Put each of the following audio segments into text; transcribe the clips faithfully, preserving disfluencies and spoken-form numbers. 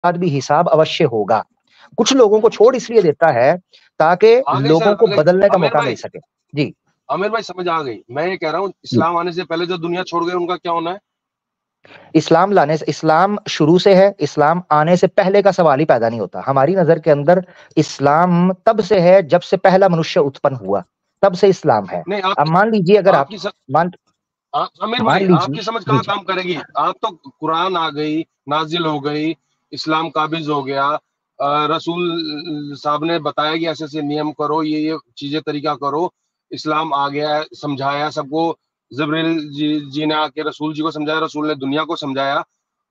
बाद भी हिसाब अवश्य होगा। कुछ लोगों को छोड़ इसलिए देता है ताकि लोगों को बदलने का मौका मिल सके। जी आमिर भाई समझ आ गई। मैं ये कह रहा हूँ इस्लाम आने से पहले जो दुनिया छोड़ गए उनका क्या होना है? इस्लाम लाने से, इस्लाम शुरू से है, इस्लाम आने से पहले का सवाल ही पैदा नहीं होता। हमारी नजर के अंदर इस्लाम तब से है जब से पहला मनुष्य उत्पन्न हुआ, तब से इस्लाम है। नहीं अब आपकी मान लीजिए, अगर आप आपकी सम, मान आ, आमिर मान भाई लीजिए आपकी समझ जी कहाँ जी काम करेगी? आप तो कुरान आ गई, नाजिल हो गई, इस्लाम काबिज हो गया, आ, रसूल साहब ने बताया कि ऐसे ऐसे नियम करो, ये ये चीजें तरीका करो, इस्लाम आ गया, समझाया सबको। जबरील जी, जी ने आके रसूल जी को समझाया, रसूल ने दुनिया को समझाया।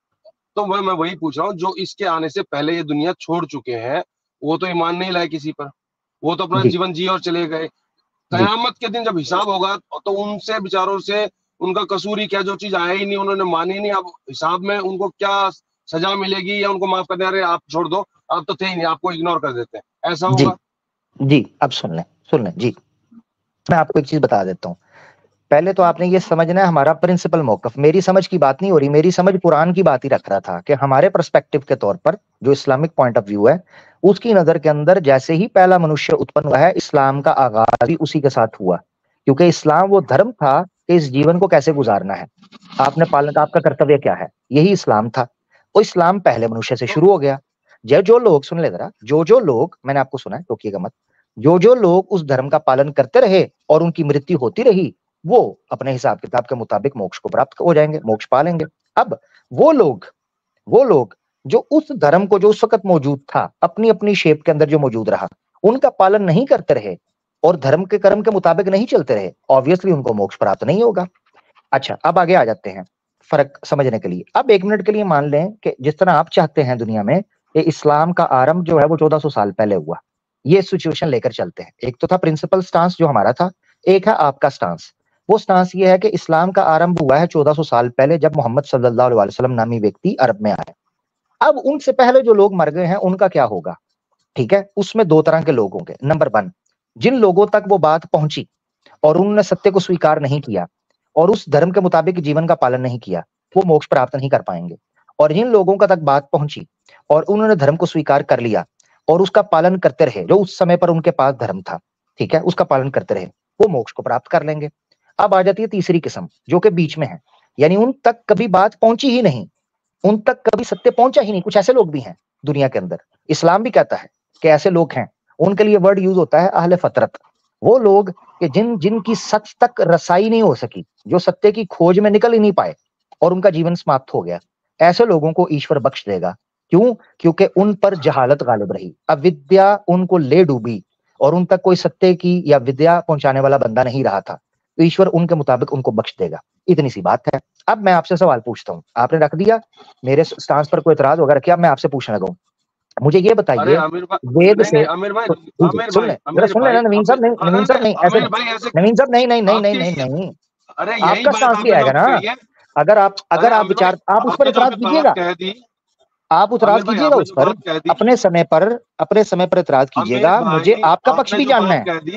तो मैं मैं वही पूछ रहा हूँ, जो इसके आने से पहले ये दुनिया छोड़ चुके हैं, वो तो ईमान नहीं लाए किसी पर, वो तो अपना जी जीवन जिए और चले गए। जी कयामत के दिन जब हिसाब होगा तो उनसे बेचारों से उनका कसूर ही क्या, जो चीज आया ही नहीं, उन्होंने मानी नहीं, अब हिसाब में उनको क्या सजा मिलेगी, या उनको माफ करने, अरे आप छोड़ दो, आप तो थे ही नहीं, आपको इग्नोर कर देते हैं, ऐसा जी होगा? जी अब सुन लें, सुन लें जी। मैं आपको एक चीज बता देता हूँ। पहले तो आपने ये समझना है, हमारा प्रिंसिपल मौकफ, मेरी समझ की बात नहीं हो रही, मेरी समझ कुरान की बात ही रख रहा था कि हमारे पर्सपेक्टिव के तौर पर जो इस्लामिक पॉइंट ऑफ व्यू है, उसकी नजर के अंदर जैसे ही पहला मनुष्य उत्पन्न हुआ है, इस्लाम का आगाज भी उसी के साथ हुआ। क्योंकि इस्लाम वो धर्म था कि इस जीवन को कैसे गुजारना है, आपने पालन, आपका कर्तव्य क्या है, यही इस्लाम था। वो इस्लाम पहले मनुष्य से तो शुरू हो गया। जो जो लोग, सुन ले जरा, जो जो लोग, मैंने आपको सुना है, टोकिएगा मत, जो जो लोग उस धर्म का पालन करते रहे और उनकी मृत्यु होती रही, वो अपने हिसाब किताब के मुताबिक मोक्ष को प्राप्त हो जाएंगे, मोक्ष पा लेंगे। अब वो लोग, वो लोग जो उस धर्म को, जो उस वक्त मौजूद था, अपनी अपनी शेप के अंदर जो मौजूद रहा, उनका पालन नहीं करते रहे और धर्म के कर्म के मुताबिक नहीं चलते रहे, ऑब्वियसली उनको मोक्ष प्राप्त नहीं होगा। अच्छा, अब आगे आ जाते हैं फर्क समझने के लिए। अब एक मिनट के लिए मान लें कि जिस तरह आप चाहते हैं दुनिया में, कि इस्लाम का आरंभ जो है वो चौदह सौ साल पहले हुआ, ये सिचुएशन लेकर चलते हैं। एक तो था प्रिंसिपल स्टांस जो हमारा था, एक है आपका स्टांस। वो स्टांस ये है कि इस्लाम का आरंभ हुआ है चौदह सौ साल पहले, जब मोहम्मद सल्लल्लाहु अलैहि वसल्लम नामी व्यक्ति अरब में आए। अब उनसे पहले जो लोग मर गए हैं उनका क्या होगा? ठीक है, उसमें दो तरह के लोग होंगे। नंबर वन, जिन लोगों तक वो बात पहुंची और उन्होंने सत्य को स्वीकार नहीं किया और उस धर्म के मुताबिक जीवन का पालन नहीं किया, वो मोक्ष प्राप्त नहीं कर पाएंगे। और जिन लोगों का तक बात पहुंची और उन्होंने धर्म को स्वीकार कर लिया और उसका पालन करते रहे, जो उस समय पर उनके पास धर्म था, ठीक है, उसका पालन करते रहे, वो मोक्ष को प्राप्त कर लेंगे। अब आ जाती है तीसरी किस्म, जो कि बीच में है, यानी उन तक कभी बात पहुंची ही नहीं, उन तक कभी सत्य पहुंचा ही नहीं। कुछ ऐसे लोग भी हैं दुनिया के अंदर, इस्लाम भी कहता है कि ऐसे लोग हैं। उनके लिए वर्ड यूज होता है अहले फतरत। वो लोग कि जिन जिनकी सच तक रसाई नहीं हो सकी, जो सत्य की खोज में निकल ही नहीं पाए और उनका जीवन समाप्त हो गया, ऐसे लोगों को ईश्वर बख्श देगा। क्यों? क्योंकि उन पर जहालत गालिब रही, अविद्या उनको ले डूबी और उन तक कोई सत्य की या विद्या पहुंचाने वाला बंदा नहीं रहा था, तो ईश्वर उनके मुताबिक उनको बख्श देगा। इतनी सी बात है। अब मैं आपसे सवाल पूछता हूं, आपने रख दिया मेरे स्टांस पर कोई इतराज वगैरह किया, मैं आपसे पूछने लगा हूं, मुझे ये अरे बताइए, आमिर भाई, वेद नहीं से, नहीं आमिर भाई, जी जी आमिर सुन भाई, ले जरा, आमिर सुन भाई, लेना नवीन साहब, आमिर, नहीं अरे नवीन साहब नहीं, ऐसे आमिर नहीं, भाई ऐसे नवीन साहब नहीं नहीं नहीं नहीं आपके, नहीं नहीं, अरे यही आपका बात स्टांस आपने भी आएगा नोट ना। करी है। अगर आप, अरे अगर आप आमिर भाई, विचार, आप उस पर आपने जो इतराज अभी बात कीजिएगा, कह दी, आप इतराज आमिर भाई कीजिएगा आपने उस जो पर, बात कह दी, अपने समय पर, अपने समय पर इतराज आमिर कीजिएगा, मुझे भाई आपका पक्ष आपने भी जो जानना बात है। कह दी,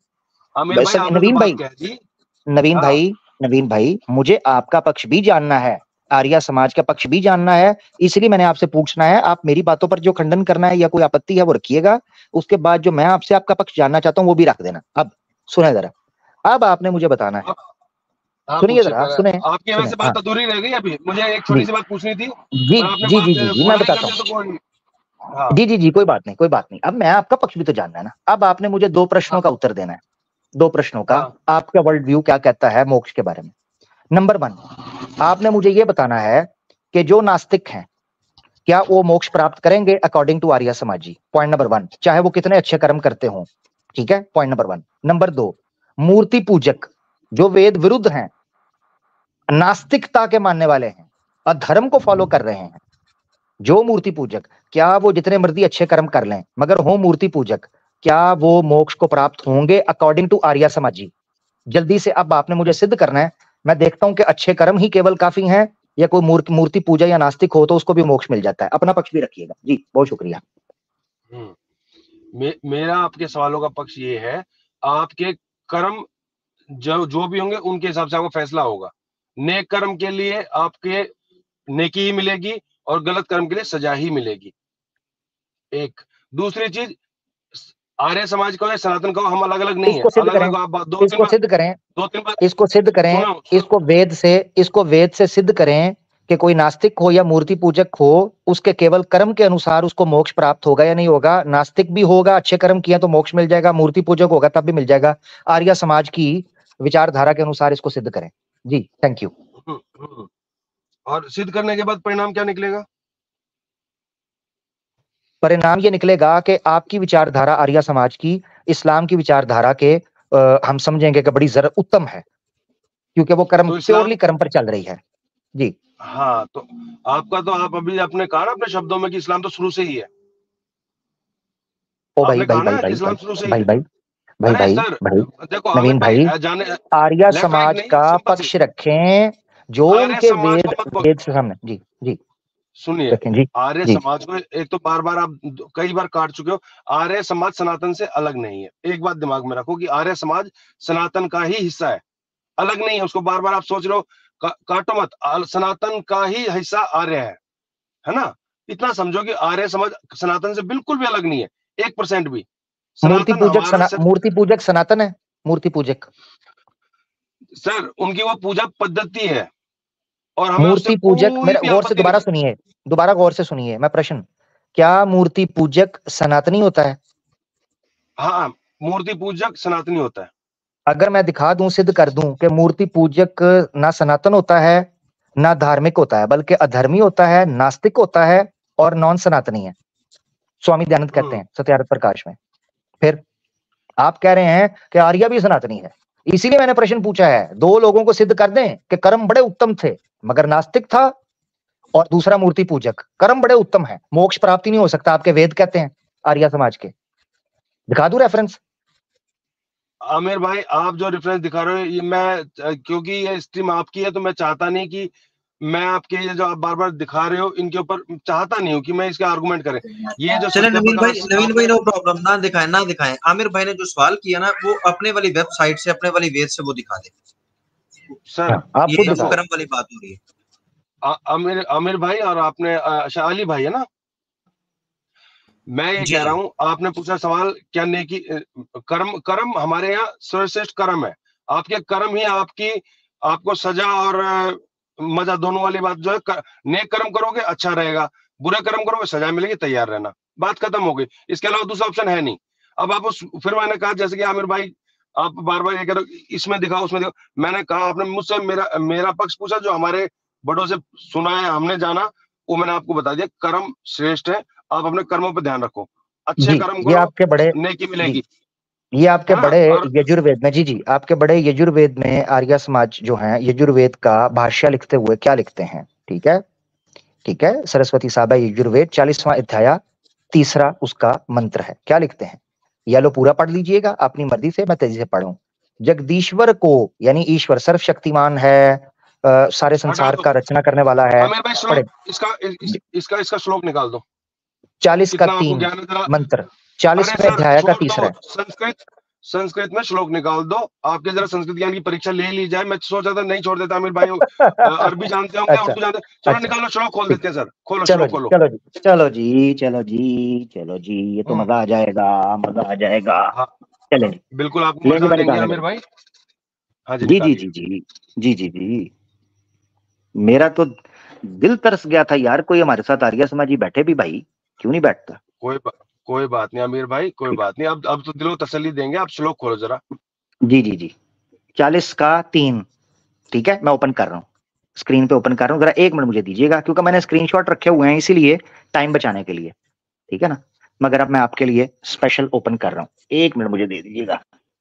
आमिर भाई वैसे आपने जो नवीन बात भाई, कह दी। नवीन हाँ भाई, नवीन भाई, मुझे आपका पक्ष भी जानना है, आर्य समाज का पक्ष भी जानना है, इसलिए मैंने आपसे पूछना है। आप मेरी बातों पर जो खंडन करना है या कोई आपत्ति है वो रखिएगा, उसके बाद जो मैं आपसे आपका पक्ष जानना चाहता हूं वो भी रख देना। अब सुने जरा, अब आपने मुझे बताना है, आप, हाँ सुनिए पूछिए जरा, आप पहले। सुने, आपकी सुने, वैसे हाँ, बात अधूरी रह गई, अभी मुझे एक जी छोटी सी बात पूछनी थी, जी पर आपने जी जी बात जी जी मैं पूरा ही कर बताता दिया हूँ, तो कोई नहीं। हाँ जी जी जी कोई बात नहीं, कोई बात नहीं। अब मैं आपका पक्ष भी तो जानना है ना। अब आपने मुझे दो प्रश्नों का हाँ उत्तर देना है, दो प्रश्नों का। हाँ आपका वर्ल्ड व्यू क्या कहता है मोक्ष के बारे में? नंबर वन, आपने मुझे यह बताना है कि जो नास्तिक हैं, क्या वो मोक्ष प्राप्त करेंगे अकॉर्डिंग टू आर्य समाजी? पॉइंट नंबर वन, चाहे वो कितने अच्छे कर्म करते हों, ठीक है, पॉइंट नंबर वन। नंबर दो, मूर्ति पूजक जो वेद विरुद्ध हैं, नास्तिकता के मानने वाले हैं, अधर्म को फॉलो कर रहे हैं, जो मूर्ति पूजक, क्या वो जितने मर्जी अच्छे कर्म कर लें मगर हो मूर्ति पूजक, क्या वो मोक्ष को प्राप्त होंगे अकॉर्डिंग टू आर्य समाजी? जल्दी से अब आपने मुझे सिद्ध करना है। मैं देखता हूं कि अच्छे कर्म ही केवल काफी हैं, या कोई मूर्ति मूर्ति पूजा या नास्तिक हो तो उसको भी मोक्ष मिल जाता है। अपना पक्ष भी रखिएगा जी, बहुत शुक्रिया। हम्म, मे, मेरा आपके सवालों का पक्ष ये है, आपके कर्म जो जो भी होंगे उनके हिसाब से आपको फैसला होगा। नेक कर्म के लिए आपके नेकी ही मिलेगी, और गलत कर्म के लिए सजा ही मिलेगी। एक दूसरी चीज, आर्य समाज का या सनातन का हम अलग अलग नहीं है, इसको सिद्ध अलग करें, अलग आप दो तीन इसको बार सिद्ध करें, दो तीन बार इसको सिद्ध करें, सुनो, सुनो इसको वेद से इसको वेद से सिद्ध करें कि कोई नास्तिक हो या मूर्ति पूजक हो, उसके केवल कर्म के अनुसार उसको मोक्ष प्राप्त होगा या नहीं होगा। नास्तिक भी होगा, अच्छे कर्म किया तो मोक्ष मिल जाएगा, मूर्ति पूजक होगा तब भी मिल जाएगा। आर्य समाज की विचारधारा के अनुसार इसको सिद्ध करें। जी, थैंक यू। और सिद्ध करने के बाद परिणाम क्या निकलेगा? परिणाम ये निकलेगा कि आपकी विचारधारा आर्य समाज की इस्लाम की विचारधारा के आ, हम समझेंगे कि बड़ी जरा उत्तम है, क्योंकि वो कर्म तो इस्लाम प्योरली कर्म पर चल रही है। जी हाँ, तो आपका तो आप अभी आपने कहा ना अपने शब्दों में कि इस्लाम तो शुरू से ही है। ओ भाई आपने भाई कहा भाई ना कि भाई इस्लाम शुरू से ही भाई है। भाई भाई अरे भाई सर भाई देखो आमिर नवीन भाई, भाई जाने आर्य लेफ्ट राइट समाज नहीं, का सिंपल सी पक्ष रखें, जो आर्य उनके समाज को वेद मत बोल वेद से सामने। जी जी सुनिए, रखें। जी आर्य जी समाज को एक तो बार बार आप कई बार काट चुके हो। आर्य समाज सनातन से अलग नहीं है, एक बात दिमाग में रखो कि आर्य समाज सनातन का ही हिस्सा है, अलग नहीं है। उसको बार बार आप सोच रहे हो, का, काटो मत, सनातन का ही हिस्सा आर्य है, है ना? इतना समझो कि आर्य समाज सनातन से बिल्कुल भी अलग नहीं है, एक परसेंट भी। मूर्ति सनातन पूजक हमारा सना, से, मूर्ति पूजक सनातन है, मूर्ति पूजक सर उनकी वो पूजा पद्धति है और हमें उससे मूर्ति पूजक, कोई मेरा भी गौर से आपत्ति दोबारा नहीं। सुनिए, दोबारा गौर से सुनिए मैं प्रश्न, क्या मूर्ति पूजक सनातनी होता है? हाँ, मूर्ति पूजक सनातनी होता है। अगर मैं दिखा दूं, सिद्ध कर दूं कि मूर्ति पूजक ना सनातन होता है ना धार्मिक होता है, बल्कि अधर्मी होता है, नास्तिक होता है और नॉन सनातनी है, स्वामी दयानंद कहते हैं सत्यार्थ प्रकाश में। फिर आप कह रहे हैं कि आर्य भी सनातनी है, इसीलिए मैंने प्रश्न पूछा है। दो लोगों को सिद्ध कर दें कि कर्म बड़े उत्तम थे, मगर नास्तिक था, और दूसरा मूर्ति पूजक, कर्म बड़े उत्तम है, मोक्ष प्राप्ति नहीं हो सकता, आपके वेद कहते हैं आर्य समाज के। दिखा दूं रेफरेंस? आमिर भाई आप जो रेफरेंस दिखा रहे हो, ये मैं क्योंकि ये स्ट्रीम आपकी है तो मैं चाहता नहीं कि मैं आपके ये जो आप बार बार दिखा रहे हो इनके ऊपर चाहता नहीं हूँ कि मैं इसके आर्गुमेंट करें। ये जो चले नवीन भाई, नवीन भाई आपने, नो प्रॉब्लम, ना दिखाएं ना दिखाएं। आमिर भाई ने जो सवाल किया ना वो अपने वाली वेबसाइट से, अपने वाली वेद से वो दिखा दे सर। हाँ, आप ये खुद जो दिखाओ। कर्म वाली बात हो रही है। आ- आमिर आमिर भाई और आपने अच्छा अली भाई है ना, मैं ये जी कह रहा हूँ, आपने पूछा सवाल क्या नेकी कर्म, कर्म हमारे यहाँ सर्वश्रेष्ठ कर्म है। आपके कर्म ही आपकी आपको सजा और मजा दोनों वाली बात जो है कर, नेक कर्म करोगे अच्छा रहेगा, बुरे कर्म करोगे सजा मिलेगी, तैयार रहना, बात खत्म हो गई। इसके अलावा दूसरा ऑप्शन है नहीं। अब आप उस फिर मैंने कहा जैसे कि आमिर भाई आप बार बार ये कह रहे हो इसमें दिखाओ उसमें दिखाओ, मैंने कहा आपने मुझसे मेरा मेरा पक्ष पूछा, जो हमारे बड़ों से सुना है हमने जाना वो मैंने आपको बता दिया, कर्म श्रेष्ठ है। आप अपने कर्मों पर ध्यान रखो, अच्छे जी, कर्म ये करो, आपके बड़े नेकी मिलेगी, ये आपके है ना? बड़े और यजुर्वेद में, जी जी आपके बड़े यजुर्वेद में आर्य समाज जो है यजुर्वेद का भाष्य लिखते हुए क्या लिखते हैं? ठीक है, ठीक है, सरस्वती साहब यजुर्वेद चालीसवां अध्याय तीसरा उसका मंत्र है, क्या लिखते हैं? या लो पूरा पढ़ लीजिएगा अपनी मर्जी से, मैं तेजी से पढ़ूं। जगदीश्वर को, यानी ईश्वर सर्वशक्तिमान है, आ, सारे संसार का रचना करने वाला है। आमिर भाई पढ़े श्लोक इसका इस, इसका इसका श्लोक निकाल दो, चालीस का कितना आपको तीन ज्ञान है जरा। मंत्र, अरे चालीसवें सर अध्याय का छोड़ तीसरा दो, है। संस्कृत संस्कृत में श्लोक निकाल दो, आपके जरा संस्कृत ज्ञान की परीक्षा ले ली जाए। मैं सोचा था नहीं छोड़ देता आमिर भाई, अरबी जानते होंगे, अच्छा उर्दू जानते, चलो अच्छा, निकालो श्लोक खोल ठीक, देते हैं सर, खोलो चलो श्लोक जी खोलो। चलो जी चलो जी चलो जी चलो जी, ये तो मजा आ जाएगा, मजा आ जाएगा। हाँ चले जी, बिल्कुल आपको ले जी मजा मैं देंगे निकालने आमिर लगा। भाई। हाँ जी जी जी निकालिए। जी जी जी जी जी, मेरा तो दिल तरस गया था यार, कोई हमारे साथ आर्य समाजी बैठे भी भाई, क्यों नहीं बैठता? कोई बा, कोई बात नहीं आमिर भाई, कोई ठीक, बात नहीं। अब अब तो दिलो तसल्ली देंगे, आप श्लोक खोलो जरा। जी जी जी, चालीस का तीन, ठीक है, मैं ओपन कर रहा हूँ, स्क्रीन पे ओपन कर रहा हूँ, जरा एक मिनट मुझे दीजिएगा, क्योंकि मैंने स्क्रीनशॉट रखे हुए हैं इसीलिए, टाइम बचाने के लिए, ठीक है ना? मगर अब मैं आपके लिए स्पेशल ओपन कर रहा हूँ, एक मिनट मुझे दे दीजिएगा।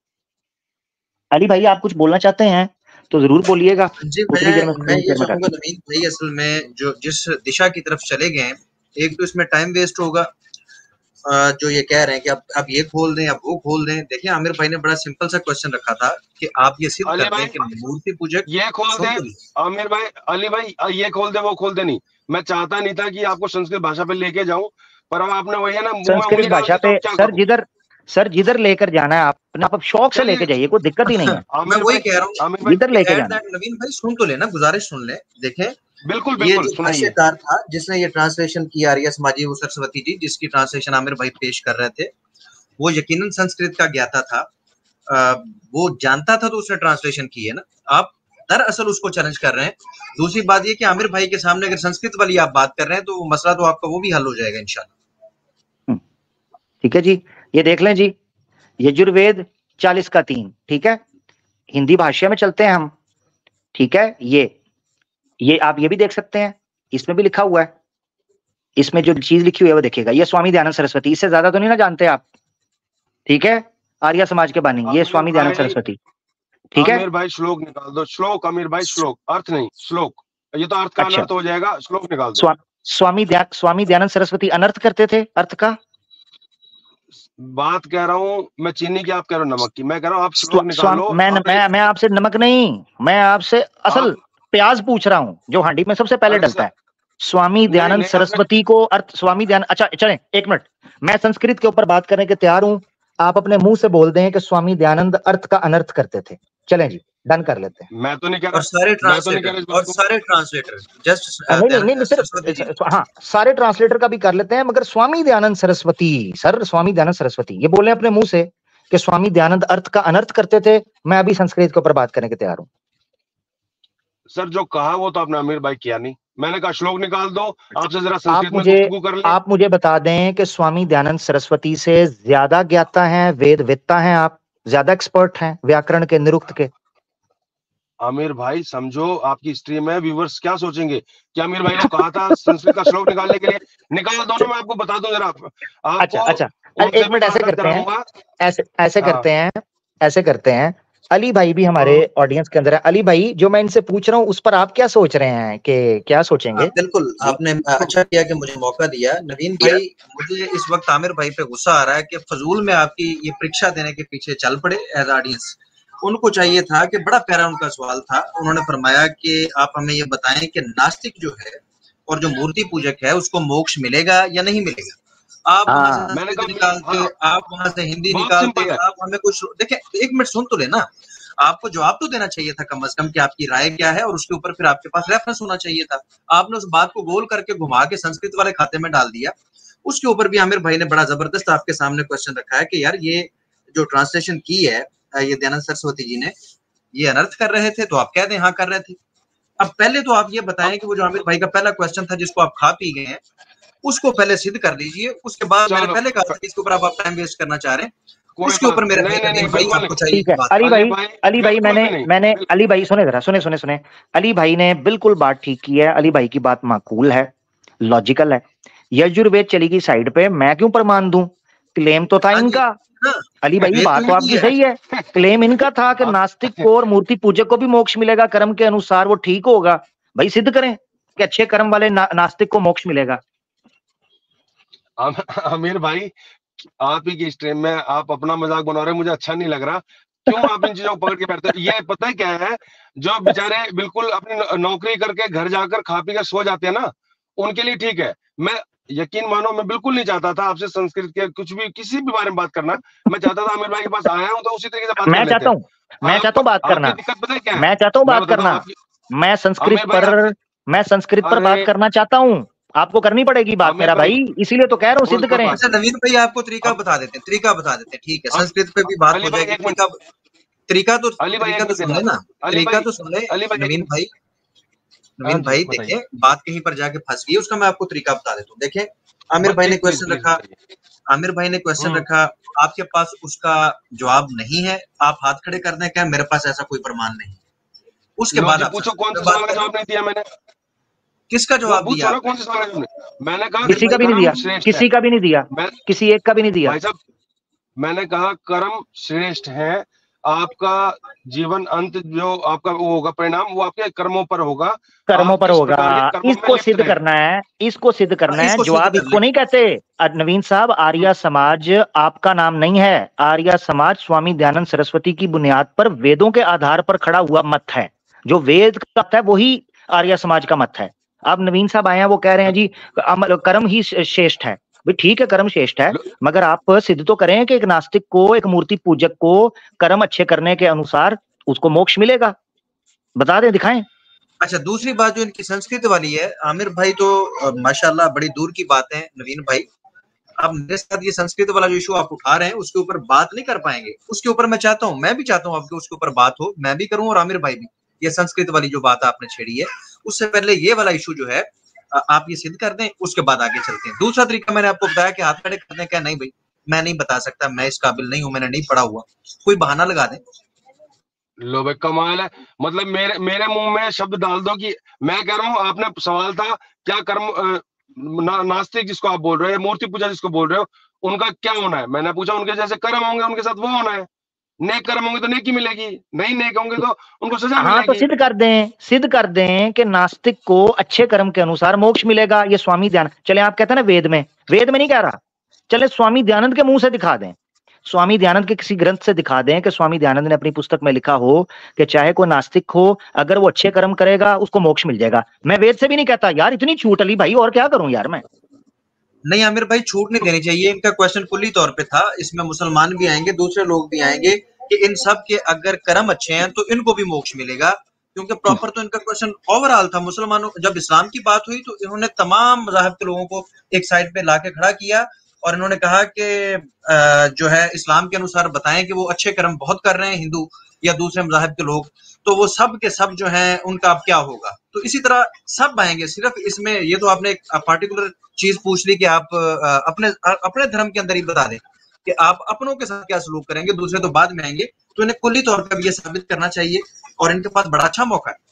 अली भाई आप कुछ बोलना चाहते हैं तो जरूर बोलिएगा, जी उतनी देर मैं में मैं स्क्रीन ये शेयर में चाहूंगा करता नवीन भाई, असल में जो जिस दिशा की तरफ चले गए हैं, एक तो इसमें टाइम वेस्ट होगा, अ, जो ये कह रहे हैं कि अब अब ये खोल दें अब वो खोल दें। देखिए आमिर भाई ने बड़ा सिंपल सा क्वेश्चन रखा था कि आप ये सिद्ध अली कर दें भाई कि मूर्ति पूजक, ये खोल सुन दे तो लीजिए। आमिर भाई, अली भाई ये खोल दे वो खोल दे, नहीं मैं चाहता नहीं था कि आपको संस्कृत भाषा पे लेके जाऊं, पर अब आपने वही है ना, मुंह में संस्कृत उंगली डाल भाषा दी तो पे। अब क्या सर करूं? जिधर सर जिधर लेकर जाना है आपने, आप शौक से लेके चलिए जाइए, कोई दिक्कत ही नहीं है, मैं आमिर वही भाई, कह रहा हूँ आमिर भाई जिधर कि लेके एट जाना है। दैट नवीन भाई सुन तो लेना, गुजारिश सुन ले। देखें बिल्कुल ये बिल्कुल जो सुनाइए। भाष्यकार था जिसने ये ट्रांसलेशन किया आर्य समाजी, वो सरस्वती जी, जिसकी ट्रांसलेशन आमिर भाई पेश कर रहे थे, वो यकीनन संस्कृत का ज्ञाता था, आ, वो जानता था तो उसने ट्रांसलेशन की है ना। आप दरअसल उसको चैलेंज कर रहे हैं। दूसरी बात ये कि आमिर भाई के सामने अगर संस्कृत वाली आप बात कर रहे हैं तो मसला तो आपका वो भी हल हो जाएगा इंशाल्लाह। ठीक है जी, ये देख लें जी, यजुर्वेद चालीस का तीन, ठीक है, हिंदी भाषा में चलते हैं हम, ठीक है। ये ये आप ये भी देख सकते हैं, इसमें भी लिखा हुआ है, इसमें जो चीज लिखी हुई है वो देखिएगा, ये स्वामी दयानंद सरस्वती, इससे ज्यादा तो नहीं ना जानते आप, ठीक है, आर्य समाज के बानी, ये स्वामी दयानंद सरस्वती, ठीक है। आमिर भाई श्लोक निकाल दो, श्लोक, आमिर भाई श्लोक, अर्थ नहीं श्लोक, ये तो अर्थ का अच्छा। अनर्थ हो जाएगा, श्लोक निकाल दो। स्वा, स्वामी दया, स्वामी दयानंद सरस्वती अनर्थ करते थे अर्थ का? बात कह रहा हूँ मैं चीनी की, आप कह रहे हो नमक की, मैं कह रहा हूँ आप श्लोक निकालो। मैं मैं मैं आपसे नमक नहीं, मैं आपसे असल प्याज पूछ रहा हूँ जो हांडी में सबसे पहले डलता है। स्वामी दयानंद सरस्वती को अर्थ, स्वामी दयानंद, अच्छा चलें एक मिनट, मैं संस्कृत के ऊपर बात करने के तैयार हूं, आप अपने मुंह से बोल दें कि स्वामी दयानंद अर्थ का अनर्थ करते थे। चलें जी, डन कर लेते हैं। मैं तो नहीं कह रहा, और सारे ट्रांसलेटर तो और सारे ट्रांसलेटर जस्ट नहीं नहीं नहीं सिर्फ, हाँ सारे ट्रांसलेटर का भी कर लेते हैं, मगर स्वामी दयानंद सरस्वती, सर स्वामी दयानंद सरस्वती ये बोले अपने मुंह से कि स्वामी दयानंद अर्थ का अनर्थ करते थे, मैं अभी संस्कृत के ऊपर बात करने के तैयार हूँ। सर जो कहा वो तो आपने आमिर भाई किया नहीं, मैंने कहा श्लोक निकाल दो, आपसे जरा आप संस्कृत में मुझे गुफ्तगू कर लें। आप मुझे बता दें कि स्वामी दयानंद सरस्वती से ज्यादा ज्ञाता हैं, वेद वेत्ता हैं, आप ज्यादा एक्सपर्ट हैं व्याकरण के, निरुक्त के? आमिर भाई समझो, आपकी हिस्ट्री में व्यूअर्स क्या सोचेंगे कि आमिर भाई ने कहा था संस्कृत का श्लोक निकालने के लिए, निकाल दो ना, मैं आपको बता दूं जरा। अच्छा अच्छा, एक मिनट ऐसे करते हैं, ऐसे ऐसे करते हैं ऐसे करते हैं अली भाई भी हमारे ऑडियंस के अंदर है। अली भाई, जो मैं इनसे पूछ रहा हूँ उस पर आप क्या सोच रहे हैं, कि क्या सोचेंगे? बिल्कुल, आपने अच्छा किया कि मुझे मौका दिया। नवीन भाई, मुझे इस वक्त आमिर भाई पे गुस्सा आ रहा है कि फजूल में आपकी ये परीक्षा देने के पीछे चल पड़े एज ऑडियंस। उनको चाहिए था कि, बड़ा प्यारा उनका सवाल था, उन्होंने फरमाया कि आप हमें ये बताएं कि नास्तिक जो है और जो मूर्ति पूजक है उसको मोक्ष मिलेगा या नहीं मिलेगा। आप वहां से संस्कृत निकालते, आप वहां से हिंदी निकालते, आप हमें कुछ देखें, एक मिनट सुन तो लेना। आपको जवाब तो देना चाहिए था कम अज कम कि आपकी राय क्या है, और उसके ऊपर फिर आपके पास रेफरेंस होना चाहिए था। आपने उस बात को गोल करके घुमा के संस्कृत वाले खाते में डाल दिया। उसके ऊपर भी आमिर भाई ने बड़ा जबरदस्त आपके सामने क्वेश्चन रखा है कि यार ये जो ट्रांसलेशन की है ये दयानंद सरस्वती जी ने, ये अनर्थ कर रहे थे, तो आप कह दें हाँ कर रहे थे। अब पहले तो आप ये बताएं कि वो जो आमिर भाई का पहला क्वेश्चन था जिसको आप खा पी गए हैं, उसको पहले सिद्ध कर लीजिए। उसके बाद मैंने पहले कहा था इसके ऊपर आप टाइम वेस्ट करना चाह रहे हैं, उसके ऊपर मेरे भाई चाहिए। अली भाई अली भाई मैंने मैंने अली भाई सुने जरा, सुने सुने सुने अली भाई ने बिल्कुल बात ठीक की है, अली भाई की बात माकूल है, लॉजिकल है। यजुर्वेद चली गई साइड पे, मैं क्यों प्रमाण दूं? क्लेम तो था इनका। अली भाई बात तो आपकी सही है, क्लेम इनका था कि नास्तिक को और मूर्ति पूजक को भी मोक्ष मिलेगा कर्म के अनुसार, वो ठीक होगा। भाई सिद्ध करें कि अच्छे कर्म वाले ना, नास्तिक को मोक्ष मिलेगा। आमिर भाई, आप ही की स्ट्रीम में आप अपना मजाक बना रहे हैं, मुझे अच्छा नहीं लग रहा। क्यों आप इन चीजों को पकड़ के बैठते हैं? ये पता है क्या है, जो बेचारे बिल्कुल अपनी नौकरी करके घर जाकर खा पी कर सो जाते हैं ना, उनके लिए ठीक है। मैं यकीन मानो, मैं बिल्कुल नहीं चाहता था आपसे संस्कृत के कुछ भी किसी भी बारे में बात करना। मैं चाहता था आमिर भाई के पास आया हूं तो उसी तरीके से बात मैं चाहता हूं मैं चाहता हूं बात करना दिक्कत पता है क्या है? मैं चाहता हूं बात करना मैं संस्कृत पर मैं संस्कृत पर बात करना चाहता हूं। आपको करनी पड़ेगी बात मेरा भाई, इसीलिए तो कह रहा हूँ सिद्ध करें। अच्छा नवीन भाई, आपको तरीका बता देते हैं, तरीका बता देते हैं, ठीक है, संस्कृत पे भी बात हो जाएगी। तरीका तरीका तो तरीका तो सुन ले ना, तरीका तो सुन ले नवीन भाई। नवीन भाई देखिए, बात कहीं पर जाके फंस गई, उसका मैं आपको तरीका बता देता हूँ। देखिए, आमिर भाई ने क्वेश्चन रखा आमिर भाई ने क्वेश्चन रखा आपके पास उसका जवाब नहीं है, आप हाथ खड़े कर दें, क्या मेरे पास ऐसा कोई प्रमाण नहीं। उसके बाद आप पूछो कौन सा सवाल का जवाब नहीं दिया मैंने? किसका जवाब दिया? कौन सा सवाल है? मैंने कहा किसी का भी नहीं दिया, किसी का भी नहीं दिया, किसी एक का भी नहीं दिया। भाई साहब, मैंने कहा कर्म श्रेष्ठ है, आपका जीवन अंत जो आपका वो होगा परिणाम, वो आपके कर्मों पर होगा, कर्मों पर होगा। इसको सिद्ध करना है, इसको सिद्ध करना है। जवाब इसको नहीं कहते नवीन साहब। आर्य समाज आपका नाम नहीं है, आर्य समाज स्वामी दयानंद सरस्वती की बुनियाद पर वेदों के आधार पर खड़ा हुआ मत है। जो वेद का मत है वही आर्य समाज का मत है। अब नवीन साहब आए हैं, वो कह रहे हैं जी कर्म ही श्रेष्ठ है। भाई ठीक है, कर्म श्रेष्ठ है, मगर आप सिद्ध तो करें कि एक नास्तिक को, एक मूर्ति पूजक को कर्म अच्छे करने के अनुसार उसको मोक्ष मिलेगा। बता दें, दिखाएं। अच्छा, दूसरी बात जो इनकी संस्कृत वाली है, आमिर भाई तो माशाल्लाह बड़ी दूर की बात है नवीन भाई, अब मेरे साथ ये संस्कृत वाला जो इशू आप उठा रहे हैं उसके ऊपर बात नहीं कर पाएंगे। उसके ऊपर मैं चाहता हूँ, मैं भी चाहता हूँ आपके उसके ऊपर बात हो, मैं भी करूँ और आमिर भाई भी। ये संस्कृत वाली जो बात आपने छेड़ी है, उससे पहले ये वाला इशू जो है आप ये सिद्ध कर दें, उसके बाद आगे चलते हैं। दूसरा तरीका मैंने आपको बताया कि हाथ खड़े कर दें, क्या नहीं भाई मैं नहीं बता सकता, मैं इस काबिल नहीं हूँ, मैंने नहीं पढ़ा हुआ, कोई बहाना लगा दें। लो भाई कमाल है, मतलब मेरे मेरे मुंह में शब्द डाल दो कि मैं कह रहा हूँ, आपने सवाल था क्या कर्म ना, नास्तिक जिसको आप बोल रहे हो, मूर्ति पूजा जिसको बोल रहे हो, उनका क्या होना है। मैंने पूछा उनके जैसे कर्म होंगे उनके साथ वो होना है, नेक कर्म होंगे तो नेकी मिलेगी, नहीं नेक होंगे तो उनको सजा हाँ मिलेगी। तो सिद्ध कर दें, सिद्ध कर दें कि नास्तिक को अच्छे कर्म के अनुसार मोक्ष मिलेगा। ये स्वामी दयानंद, चले आप कहते हैं ना वेद में, वेद में नहीं कह रहा, चले स्वामी दयानंद के मुंह से दिखा दें, स्वामी दयानंद के किसी ग्रंथ से दिखा दें कि स्वामी दयानंद ने अपनी पुस्तक में लिखा हो कि चाहे कोई नास्तिक हो, अगर वो अच्छे कर्म करेगा उसको मोक्ष मिल जाएगा। मैं वेद से भी नहीं कहता यार, इतनी छूट अली भाई, और क्या करूं यार मैं। नहीं आमिर भाई, छूट नहीं देनी चाहिए। इनका क्वेश्चन कुल्ली तौर पे था, इसमें मुसलमान भी आएंगे, दूसरे लोग भी आएंगे कि इन सब के अगर कर्म अच्छे हैं तो इनको भी मोक्ष मिलेगा, क्योंकि प्रॉपर तो इनका क्वेश्चन ओवरऑल था। मुसलमानों, जब इस्लाम की बात हुई तो इन्होंने तमाम मज़ाहिब के लोगों को एक साइड पे लाके खड़ा किया और इन्होंने कहा कि जो है इस्लाम के अनुसार बताएं कि वो अच्छे कर्म बहुत कर रहे हैं हिंदू या दूसरे मज़ाहिब के लोग, तो वो सब के सब जो हैं उनका अब क्या होगा। तो इसी तरह सब आएंगे, सिर्फ इसमें ये तो आपने एक पार्टिकुलर चीज पूछ ली कि आप अपने अपने धर्म के अंदर ही बता दें कि आप अपनों के साथ क्या सलूक करेंगे, दूसरे तो बाद में आएंगे। तो इन्हें कुल्ली तौर पर ये साबित करना चाहिए और इनके पास बड़ा अच्छा मौका है।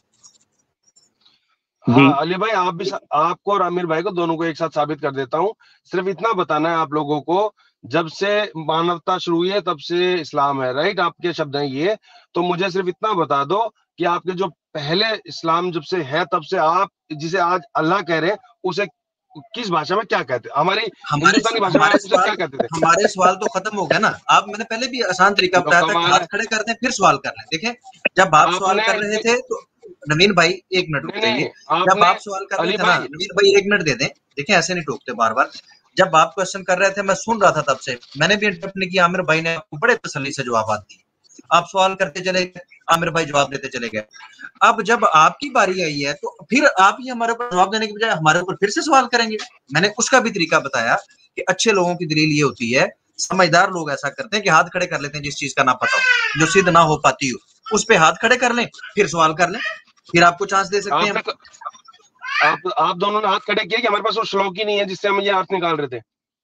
हाँ अली भाई, आप भी, आपको और आमिर भाई को दोनों को एक साथ साबित कर देता हूँ। सिर्फ इतना बताना है आप लोगों को, जब से मानवता शुरू हुई है तब से इस्लाम है, राइट, आपके शब्द हैं ये। तो मुझे सिर्फ इतना बता दो कि आपके जो पहले इस्लाम जब से है तब से आप जिसे आज अल्लाह कह रहे हैं उसे किस भाषा में क्या कहते हैं? हमारी हमारे हिंदुस्तानी भाषा में हमारे उसे सवाल क्या कहते थे? हमारे सवाल तो खत्म हो गया ना। आप, मैंने पहले भी आसान तरीका बताया था कि हाथ खड़े कर दें फिर सवाल कर लें। देखें, जब आप सवाल कर रहे थे तो नवीन भाई एक मिनट रुक जाइए, जब आप सवाल कर रहे थे ना नवीन भाई एक मिनट दे दें, देखें ऐसे नहीं टोकते बार बार। जब आप क्वेश्चन कर रहे थे मैं सुन रहा था, तब से मैंने भी इंटरप्ट नहीं किया, आमिर भाई ने आपको बड़े तसल्ली से जवाब दिए, आप सवाल करते चले गए, आमिर भाई जवाब देते चले गए। अब जब आपकी बारी आई है तो फिर आप ही हमारे ऊपर जवाब देने के बजाय हमारे ऊपर फिर से सवाल करेंगे। मैंने उसका भी तरीका बताया कि अच्छे लोगों की दलील ये होती है, समझदार लोग ऐसा करते हैं कि हाथ खड़े कर लेते हैं जिस चीज का ना पता हो, जो सिद्ध ना हो पाती हो, उस पे हाथ खड़े कर लें फिर सवाल कर लें, फिर आपको चांस दे सकते हैं। आप आप दोनों ने हाथ खड़े किए कि हमारे पास वो श्लोक ही नहीं है जिससे हम ये अर्थ निकाल रहे थे।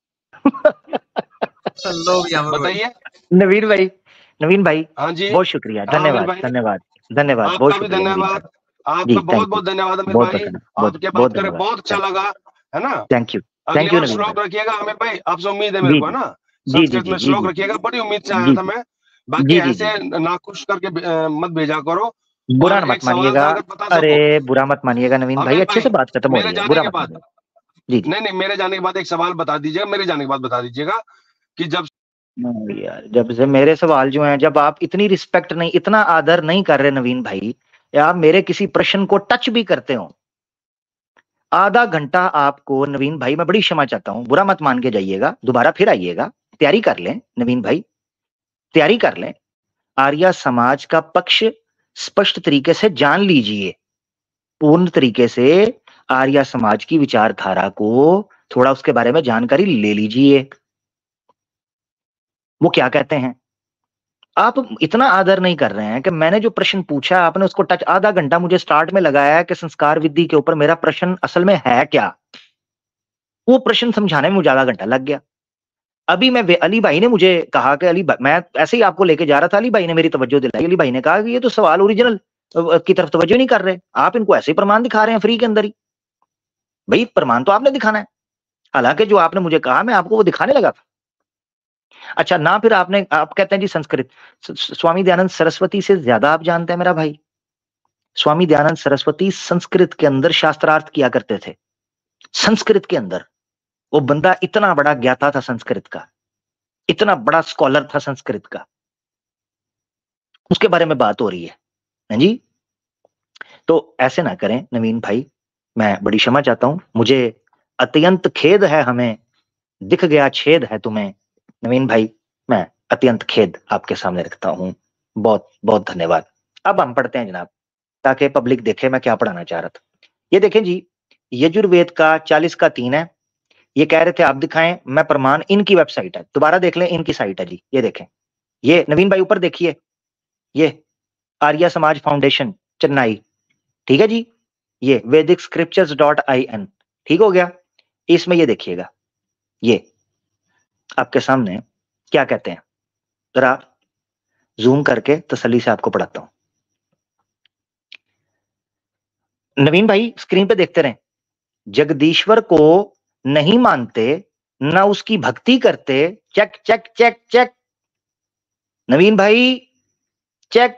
बताइए नवीन भाई, नवीन भाई, हाँ जी, बहुत शुक्रिया, धन्यवाद धन्यवाद धन्यवाद, बहुत शुक्रिया, धन्यवाद, आपका बहुत बहुत धन्यवाद अमिर भाई, आपके बात करके बहुत अच्छा लगा, है ना। Thank you, thank you. श्लोक रखिएगा अमिर भाई, आपसे उम्मीद है मेरे को, ना संस्कृत में श्लोक रखिएगा, बड़ी उम्मीद से आया था मैं। बाकी ऐसे नाखुश करके मत भेजा करो, बुरा मत मानिएगा, अरे बुरा मत मानिएगा नवीन भाई, अच्छे से बात खत्म हो रही है, बुरा मत मानिएगा। जी नहीं नहीं, मेरे जाने के बाद एक सवाल बता दीजिएगा, मेरे जाने के बाद बता दीजिएगा कि जब यार, जब से मेरे सवाल जो हैं, जब आप इतनी रिस्पेक्ट नहीं, इतना आदर नहीं कर रहे नवीन भाई, या आप मेरे किसी प्रश्न को टच भी करते हो, आधा घंटा आपको नवीन भाई, मैं बड़ी क्षमा चाहता हूं, बुरा मत मान के जाइएगा, दोबारा फिर आइएगा, तैयारी कर लें नवीन भाई, तैयारी कर लें, आर्य समाज का पक्ष स्पष्ट तरीके से जान लीजिए, पूर्ण तरीके से आर्य समाज की विचारधारा को थोड़ा उसके बारे में जानकारी ले लीजिए, वो क्या कहते हैं। आप इतना आदर नहीं कर रहे हैं कि मैंने जो प्रश्न पूछा आपने उसको टच, आधा घंटा मुझे स्टार्ट में लगाया कि संस्कार विधि के ऊपर मेरा प्रश्न असल में है क्या, वो प्रश्न समझाने में मुझे आधा घंटा लग गया। अभी मैं अली भाई ने मुझे कहा कि अली भाई, मैं ऐसे ही आपको लेके जा रहा था, अली भाई ने मेरी तवज्जो दिलाई, अली भाई ने कहा कि ये तो सवाल ओरिजिनल की तरफ तवज्जो नहीं कर रहे, आप इनको ऐसे ही प्रमाण दिखा रहे हैं फ्री के अंदर ही। भाई प्रमाण तो आपने दिखाना है, हालांकि जो आपने मुझे कहा मैं आपको वो दिखाने लगा था। अच्छा ना, फिर आपने, आप कहते हैं जी संस्कृत, स्वामी दयानंद सरस्वती से ज्यादा आप जानते हैं मेरा भाई। स्वामी दयानंद सरस्वती संस्कृत के अंदर शास्त्रार्थ किया करते थे, संस्कृत के अंदर वो बंदा इतना बड़ा ज्ञाता था संस्कृत का, इतना बड़ा स्कॉलर था संस्कृत का, उसके बारे में बात हो रही है ना जी। तो ऐसे ना करें नवीन भाई, मैं बड़ी क्षमा चाहता हूं, मुझे अत्यंत खेद है, हमें दिख गया छेद है तुम्हें नवीन भाई, मैं अत्यंत खेद आपके सामने रखता हूं, बहुत बहुत धन्यवाद। अब हम पढ़ते हैं जनाब। ताकि पब्लिक देखे मैं क्या पढ़ाना चाह रहा था। ये देखें जी, यजुर्वेद का चालीस का तीन है। ये कह रहे थे आप दिखाएं, मैं प्रमाण, इनकी वेबसाइट है, दोबारा देख लें, इनकी साइट है जी। ये देखें, ये नवीन भाई ऊपर देखिए, ये आर्य समाज फाउंडेशन चेन्नई, ठीक है जी। ये वैदिक स्क्रिप्चर्स डॉट आई एन, ठीक हो गया। इसमें ये देखिएगा, ये आपके सामने क्या कहते हैं, जरा जूम करके तसल्ली से आपको पढ़ाता हूं। नवीन भाई स्क्रीन पे देखते रहें। जगदीश्वर को नहीं मानते, ना उसकी भक्ति करते, check check check check. Naveen भाई चेक।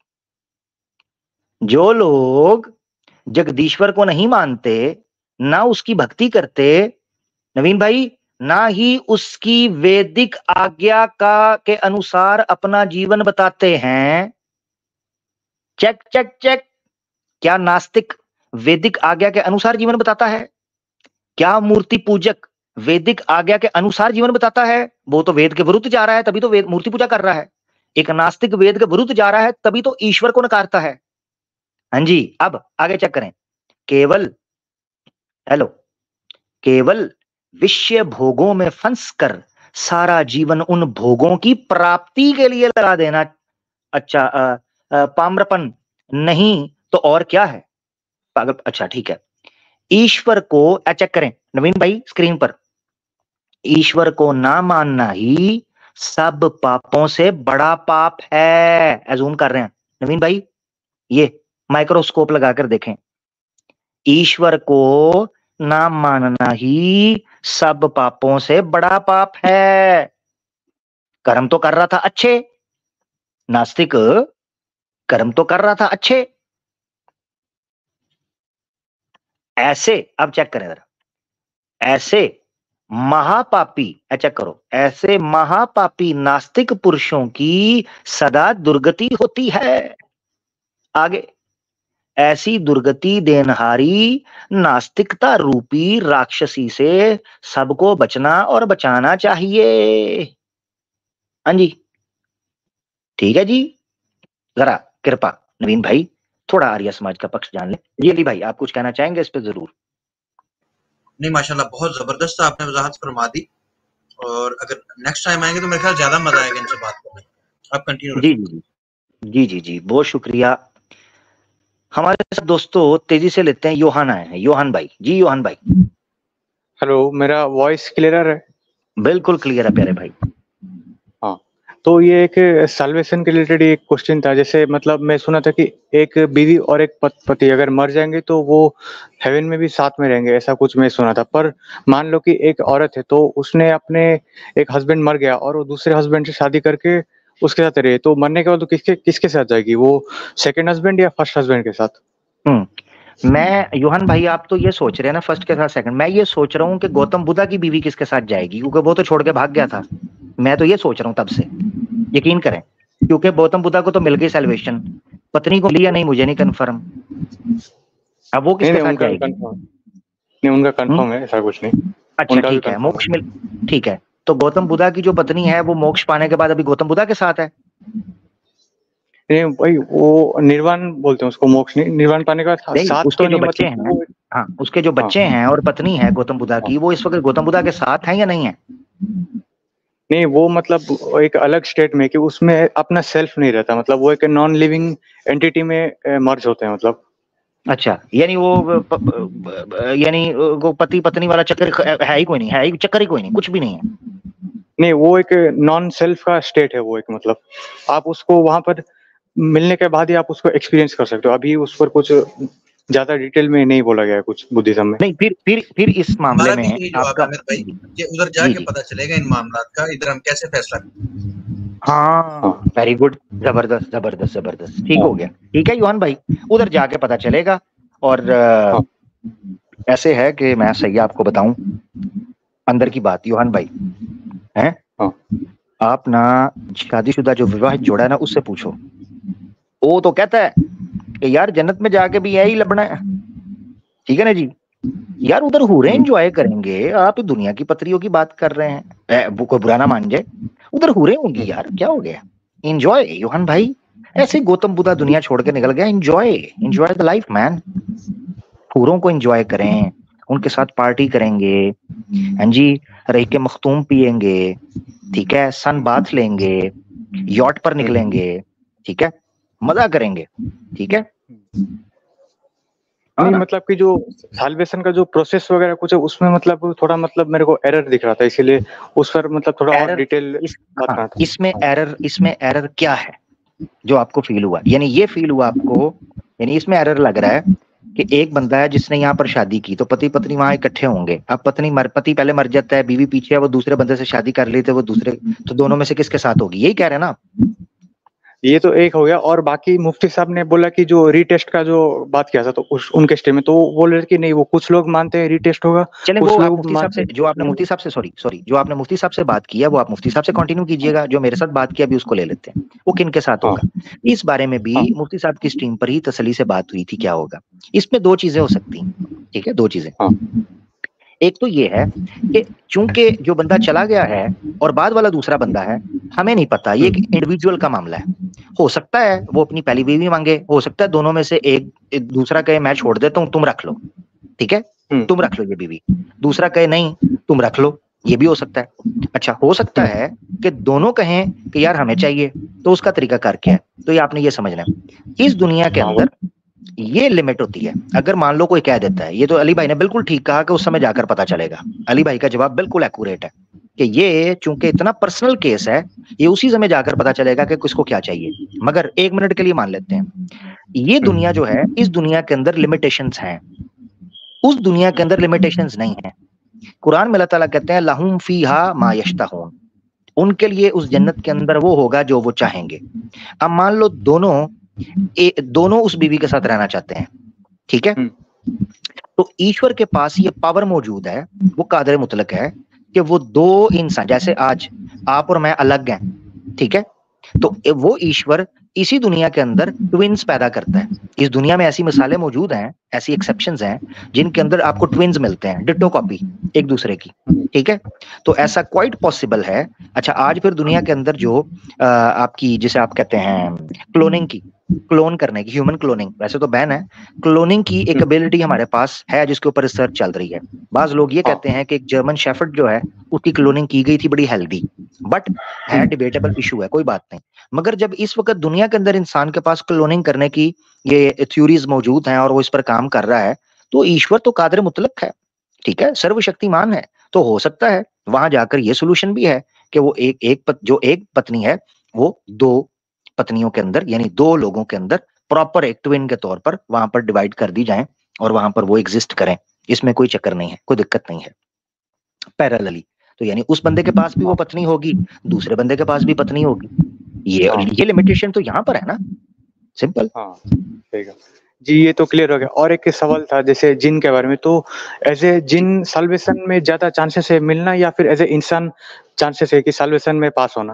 जो लोग जगदीश्वर को नहीं मानते, ना उसकी भक्ति करते, नवीन भाई, ना ही उसकी वैदिक आज्ञा का के अनुसार अपना जीवन बताते हैं, चेक चेक चेक। क्या नास्तिक वैदिक आज्ञा के अनुसार जीवन बताता है? क्या मूर्ति पूजक वैदिक आज्ञा के अनुसार जीवन बताता है? वो तो वेद के विरुद्ध जा रहा है, तभी तो वेद मूर्ति पूजा कर रहा है। एक नास्तिक वेद के विरुद्ध जा रहा है, तभी तो ईश्वर को नकारता है। हाँ जी, अब आगे चेक करें। केवल हेलो केवल विषय भोगों में फंस कर सारा जीवन उन भोगों की प्राप्ति के लिए लगा देना, अच्छा आ, आ, पामरपन नहीं तो और क्या है? पागल। अच्छा ठीक है। ईश्वर को चेक करें नवीन भाई स्क्रीन पर। ईश्वर को ना मानना ही सब पापों से बड़ा पाप है। जूम कर रहे हैं नवीन भाई, ये माइक्रोस्कोप लगाकर देखें। ईश्वर को ना मानना ही सब पापों से बड़ा पाप है। कर्म तो कर रहा था अच्छे, नास्तिक कर्म तो कर रहा था अच्छे। ऐसे, अब चेक करें जरा, ऐसे महापापी, चेक करो, ऐसे महापापी नास्तिक पुरुषों की सदा दुर्गति होती है। आगे, ऐसी दुर्गति देनहारी नास्तिकता रूपी राक्षसी से सबको बचना और बचाना चाहिए। हाँ जी, ठीक है जी। जरा कृपा नवीन भाई थोड़ा आर्य समाज का पक्ष जान ले। जी अली भाई, आप कुछ कहना चाहेंगे इस पे? जरूर। नहीं माशाल्लाह, बहुत जबरदस्त आपने वजाहत फरमा दी, और अगर नेक्स्ट टाइम आएंगे तो मेरे ख्याल ज्यादा मजा आएगा इनसे बात करने। आप कंटिन्यू। जी जी जी जी जी बहुत शुक्रिया। हमारे साथ दोस्तों तेजी से लेते हैं, योहान आए हैं। योहान भाई जी, योहान भाई। हेलो, मेरा वॉइस क्लियर है? बिल्कुल क्लियर है प्यारे भाई। हाँ, तो ये एक साल्वेशन के रिलेटेड एक क्वेश्चन था। जैसे मतलब मैं सुना था कि एक बीवी और एक पति अगर मर जाएंगे तो वो हेवन में भी साथ में रहेंगे, ऐसा कुछ मैं सुना था। पर मान लो कि एक औरत है तो उसने अपने एक हस्बैंड मर गया और वो दूसरे हस्बैंड से शादी करके उसके साथ रहे, तो मरने के बाद तो किसके किसके साथ जाएगी? वो सेकंड हस्बैंड या फर्स्ट हस्बैंड के साथ? हम्म मैं योहान भाई, आप तो ये सोच रहे हैं ना फर्स्ट के साथ सेकंड, मैं ये सोच रहा हूँ कि गौतम बुद्धा की बीवी किसके साथ जाएगी, क्योंकि वो तो छोड़ के भाग गया था। मैं तो ये सोच रहा हूँ तब से, यकीन करें, क्योंकि गौतम बुद्धा को तो मिल गई सैल्वेशन, पत्नी को लिया नहीं, मुझे नहीं कंफर्म। अब वो किसके साथ जाएगी? नहीं, उनका कंफर्म है, ऐसा कुछ नहीं। अच्छा ठीक है, मोक्ष मिल, ठीक है। तो गौतम बुद्धा की जो पत्नी है वो मोक्ष पाने के बाद अभी गौतम बुद्धा के साथ है। नहीं भाई, वो निर्वाण बोलते हैं उसको, मोक्ष नहीं। निर्वाण पाने का साथ उसके तो जो नहीं, बच्चे मतलब हैं, हाँ उसके जो बच्चे हैं और पत्नी है गौतम बुद्धा की, वो इस वक्त गौतम बुद्धा के साथ हैं या नहीं है? नहीं, वो मतलब एक अलग स्टेट में कि उसमें अपना सेल्फ नहीं रहता, मतलब वो एक नॉन लिविंग एंटिटी में मर्ज होते हैं मतलब। अच्छा, यानी वो यानी वो पति पत्नी वाला चक्कर है ही कोई नहीं, है ही चक्कर ही कोई नहीं, कुछ भी नहीं है। नहीं, वो एक नॉन सेल्फ का स्टेट है वो एक, मतलब आप उसको वहां पर मिलने के बाद ही आप उसको एक्सपीरियंस कर सकते हो। अभी उस पर कुछ ज्यादा डिटेल में नहीं बोला गया है कुछ बुद्धिज्म में। नहीं, फिर फिर फिर इस मामले में आपका भाई कि उधर जाके पता चलेगा इन मामलात का, इधर हम कैसे फैसला करें। हाँ वेरी गुड, जबरदस्त जबरदस्त जबरदस्त, ठीक हो गया। ठीक है योहान भाई, उधर जाके पता चलेगा। और आ, ऐसे है कि मैं सही आपको बताऊं अंदर की बात, योहान भाई हैं, आप ना शादीशुदा जो विवाहित जोड़ा है ना उससे पूछो, वो तो कहता है कि यार जन्नत में जाके भी यही लबना है। ठीक है ना जी, यार उधर हूरें एंजॉय करेंगे, आप दुनिया की पत्रियों की बात कर रहे हैं, कोई बुरा ना मान जाए, उधर हूरें होंगी यार, क्या हो गया, एंजॉय योहान भाई। ऐसे ही गौतम बुद्धा दुनिया छोड़ के निकल गया। Enjoy enjoy the life man. पूरों को एंजॉय करें, उनके साथ पार्टी करेंगे, हाँ जी, रह के मखतूम पियेंगे, ठीक है, सन बाथ लेंगे, यॉट पर निकलेंगे, ठीक है, मजा करेंगे, ठीक है। नहीं मतलब कि जो साल्वेशन का जो प्रोसेस वगैरह कुछ है उसमें मतलब थोड़ा मतलब मेरे को एरर दिख रहा था, इसीलिए उस पर मतलब थोड़ा और डिटेल इस, हाँ, इसमें एरर इसमें एरर क्या है जो आपको फील हुआ? यानी ये फील हुआ आपको, यानी इसमें एरर लग रहा है कि एक बंदा है जिसने यहाँ पर शादी की, तो पति पत्नी वहां इकट्ठे होंगे। अब पत्नी मर पति पहले मर जाता है, बीवी पीछे है, वो दूसरे बंदे से शादी कर लेते, वो दूसरे, तो दोनों में से किसके साथ होगी? यही कह रहे हैं ना। ये तो एक हो गया। और बाकी मुफ्ती साहब ने बोला कि जो रीटेस्ट का जो बात किया था तो उस उनके स्टे में तो वो बोल रहे थे कि नहीं, वो कुछ लोग मानते हैं रीटेस्ट होगा, चले कुछ वो आप लोग मुफ्ती साहब से मानते जो आपने मुफ्ती साहब से सॉरी सॉरी जो आपने मुफ्ती साहब से बात की है वो आप मुफ्ती साहब से कंटिन्यू कीजिएगा। जो मेरे साथ बात किया अभी उसको ले लेते हैं, वो किन के साथ होगा इस बारे में भी मुफ्ती साहब की स्ट्रीम पर ही तसल्ली से बात हुई थी। क्या होगा इसमें? दो चीजें हो सकती हैं, ठीक है, दो चीजें। एक तो ये है कि चूंकि जो बंदा चला गया है और बाद वाला दूसरा बंदा है, हमें नहीं पता, ये एक इंडिविजुअल का मामला है। हो सकता है वो अपनी पहली बीवी मांगे, हो सकता है दोनों में से एक, एक दूसरा कहे मैं छोड़ देता हूँ तुम रख लो, ठीक है, तुम रख लो ये बीवी, दूसरा कहे नहीं तुम रख लो, ये भी हो सकता है। अच्छा, हो सकता है कि दोनों कहें कि यार हमें चाहिए, तो उसका तरीकाकार क्या है? तो ये आपने ये समझना है। इस दुनिया के अंदर ये लिमिट होती है। अगर मान लो कोई कह देता है, ये तो अली भाई ने बिल्कुल ठीक कहा कि उस समय जाकर पता चलेगा। अली भाई का जवाब बिल्कुल एक्यूरेट है कि ये चूंकि इतना पर्सनल केस है, ये उसी समय जाकर पता चलेगा कि किसको क्या चाहिए। मगर एक मिनट के लिए मान लेते हैं ये दुनिया जो है, इस दुनिया के अंदर लिमिटेशंस हैं, उस दुनिया के अंदर लिमिटेशंस नहीं है। कुरान में अल्लाह ताला कहते हैं लहुम फीहा मा यश्तहून, उनके लिए उस जन्नत के अंदर वो होगा जो वो चाहेंगे। अब मान लो दोनों ए, दोनों उस बीवी के साथ रहना चाहते हैं, ठीक है, तो ईश्वर के पास ये पावर मौजूद है, वो कादिर मुतलक है कि वो दो इंसान, जैसे आज आप और मैं अलग हैं, ठीक है, तो वो ईश्वर इसी दुनिया के अंदर ट्विन्स पैदा करता है। इस दुनिया में ऐसी मिसालें मौजूद हैं, ऐसी एक्सेप्शंस हैं जिनके अंदर आपको ट्विन्स मिलते हैं, डिट्टो कॉपी एक दूसरे की, ठीक है, तो ऐसा क्वाइट पॉसिबल है। अच्छा, आज फिर दुनिया के अंदर जो आ, आपकी जिसे आप कहते हैं क्लोनिंग की, क्लोन करने की, ह्यूमन क्लोनिंग वैसे तो बैन है, क्लोनिंग की एक एबिलिटी हमारे पास है जिसके ऊपर रिसर्च चल रही है। बाज लोग ये कहते हैं कि एक जर्मन शेफर्ड जो है उसकी क्लोनिंग की गई थी, बड़ी हेल्दी, बट है डिबेटेबल इशू है, कोई बात नहीं। मगर जब इस वक्त दुनिया के अंदर इंसान के पास क्लोनिंग करने की ये थ्योरीज मौजूद हैं और वो इस पर काम कर रहा है, तो ईश्वर तो कादिर मुतलक है, ठीक है, सर्वशक्तिमान है। तो हो सकता है वहां जाकर ये सोल्यूशन भी है कि वो एक एक पत, जो एक पत्नी है वो दो पत्नियों के अंदर, यानी दो लोगों के अंदर प्रॉपर एक ट्विन के तौर पर वहां पर डिवाइड कर दी जाए और वहां पर वो एग्जिस्ट करें। इसमें कोई चक्कर नहीं है, कोई दिक्कत नहीं है। पैरेलली, तो यानी उस बंदे के पास भी वो पत्नी होगी, दूसरे बंदे के पास भी पत्नी होगी। ये ये लिमिटेशन तो यहाँ पर है ना, सिंपल। हाँ ठीक है जी, ये तो क्लियर हो गया। और एक सवाल था जैसे जिन के बारे में, तो एज ए जिन साल्वेशन में ज्यादा चांसेस है मिलना या फिर एज ए इंसान चांसेस है कि साल्वेशन में पास होना?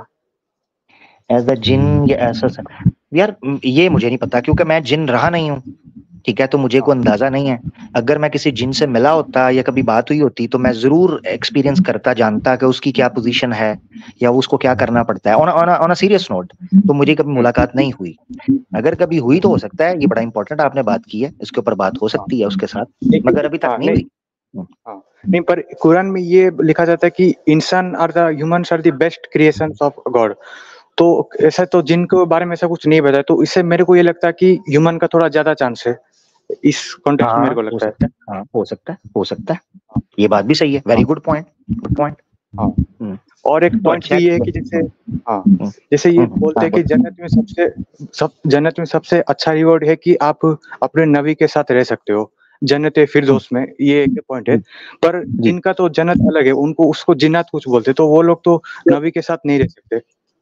एज अ जिन या ऐसा यार ये मुझे नहीं पता, क्योंकि मैं जिन रहा नहीं हूँ, ठीक है, तो मुझे कोई अंदाजा नहीं है। अगर मैं किसी जिन से मिला होता या कभी बात हुई होती तो मैं जरूर एक्सपीरियंस करता, जानता कि उसकी क्या पोजीशन है या उसको क्या करना पड़ता है। ऑन अ सीरियस नोट, तो मुझे कभी मुलाकात नहीं हुई। अगर कभी हुई तो हो सकता है, ये बड़ा इंपॉर्टेंट आपने बात की है, इसके ऊपर बात हो सकती है उसके साथ, मगर अभी तक नहीं हुई। हाँ, नहीं, पर कुरान में ये लिखा जाता है कि इंसान are the humans are the best creations of God. तो ऐसा तो जिनके बारे में ऐसा कुछ नहीं बताया, तो इससे मेरे को ये लगता है कि ह्यूमन का थोड़ा ज्यादा चांस है इस कॉन्टेक्स्ट में, मेरे को लगता है। हाँ, हो सकता है, हो सकता है, ये बात भी सही है। Very good point, good point. हाँ, और एक पॉइंट भी ये है कि जैसे हाँ जैसे ये बोलते हैं कि जन्नत में सबसे सब जन्नत में सबसे अच्छा रिवॉर्ड है कि आप अपने नबी के साथ रह सकते हो जन्नत फिरदौस में, ये एक पॉइंट है। पर जिनका तो जन्नत अलग है, उनको उसको जिन्नत कुछ बोलते, तो वो लोग तो नबी के साथ नहीं रह सकते।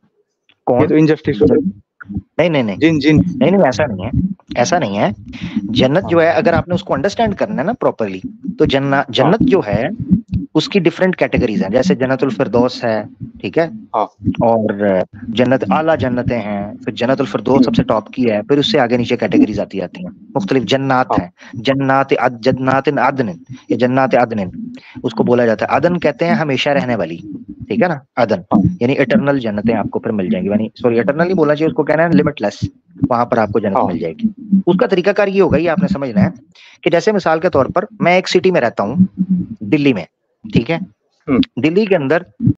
कौन? ये तो इनजस्टिस हो रहा है। नहीं नहीं नहीं जिन जिन नहीं नहीं ऐसा नहीं है, ऐसा नहीं है। जन्नत जो है, अगर आपने उसको अंडरस्टैंड करना है ना प्रॉपरली, तो जन्नत जन्नत जो है उसकी डिफरेंट कैटेगरीज हैं। जैसे जन्नतुल फिरदौस है, ठीक है, और जन्नत आला जन्नतें हैं, फिर जन्नतुल फिरदौस सबसे टॉप की है, फिर उससे आगे नीचे कैटेगरीज आती जाती हैं, मुख्तलिफ जन्नात हैं। जन्नात अद जन्नात अदन, ये जन्नात अदन उसको बोला जाता है। अदन कहते हैं हमेशा रहने वाली, ठीक है ना, अदन यानी इटरनल जन्नतें आपको फिर मिल जाएंगी, यानी सॉरी इटरनल नहीं बोलना चाहिए, उसको कहना है लिमिटलेस, वहां पर आपको जन्नत हाँ। मिल जाएगी। उसका तरीकाकार ये होगा, ये आपने समझना है कि जैसे मिसाल के तौर पर मैं एक सिटी में रहता हूँ, दिल्ली में, ठीक है? हम्म। दिल्ली के अंदर